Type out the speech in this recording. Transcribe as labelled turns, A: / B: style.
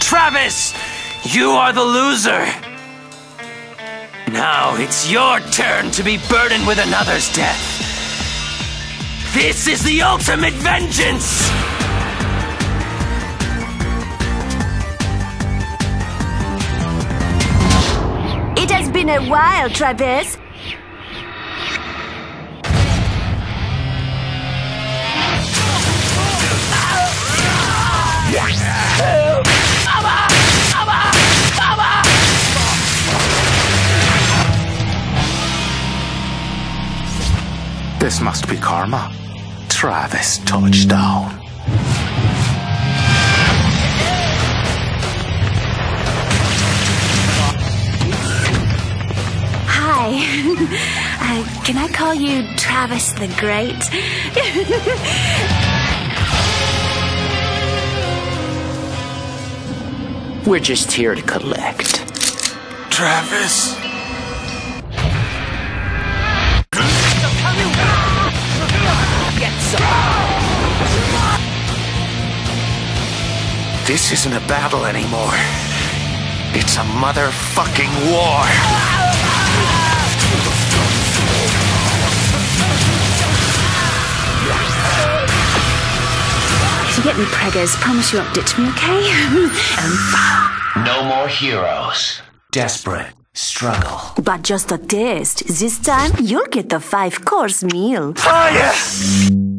A: Travis! You are the loser. Now it's your turn to be burdened with another's death. This is the ultimate vengeance!
B: It has been a while, Travis.
C: This must be karma. Travis touchdown.
B: Hi. Can I call you Travis the Great?
A: We're just here to collect.
C: Travis? This isn't a battle anymore. It's a motherfucking war.
B: If you get me preggers, promise you won't ditch me, okay?
D: No more heroes. Desperate. Struggle.
B: But just a taste. This time, you'll get the 5-course meal.
C: Fire!